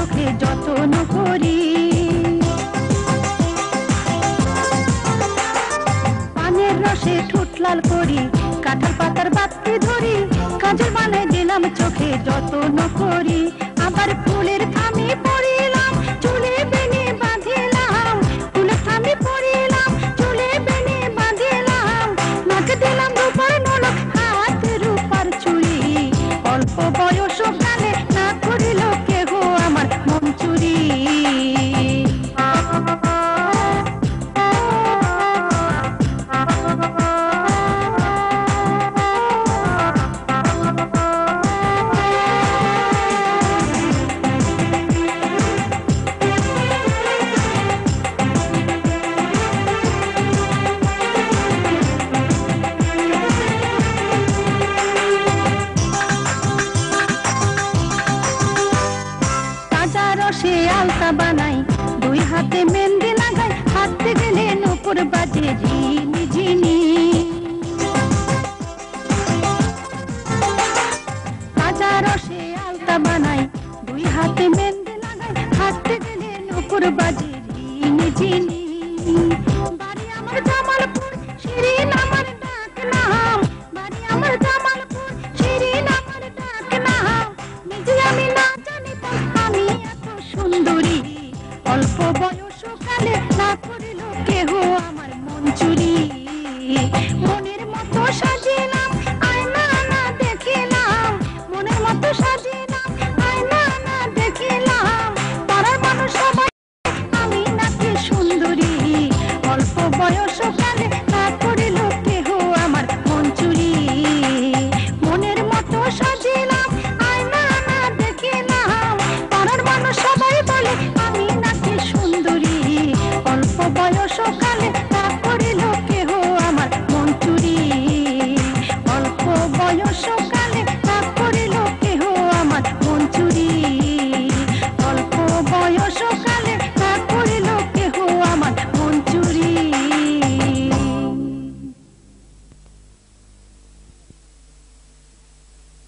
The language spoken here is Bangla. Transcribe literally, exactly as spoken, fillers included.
চোখে যত্ন করি। পানের রসে ঠোঁট লাল করি, কাঁঠাল পাতার বাতি ধরি, কাজল বানাই দিলাম চোখে যত্ন করি। আবার ফুলের থামি পরিলাম, চুলে বেনি বাঁধিলাম, ফুলের থামি পরিলাম, চুলে বেনি বাঁধিলাম, নাকে দিলাম রূপার নলক, হাতে রূপার চুড়ি। অল্প বয়স কালে না করিল কেহ আমার মন চুরি। রসে আলতা বানাই, দুই হাতে মেহেন্দি লাগাই, হাতে গেলে নূপুর বাজে ঝিনি ঝিনি। তাজা রসে আলতা বানাই, দুই হাতে মেহেন্দি লাগাই, হাতে গেলে নূপুর বাজে ঝিনি ঝিনি। বাড়ি আমার জামালপুর, শিরিন আমার ডাক নাম, বাড়ি আমার জামালপুর, শিরিন আমার ডাক নাম। নিজে আমি না জানি আমি এত সুন্দরী, অল্প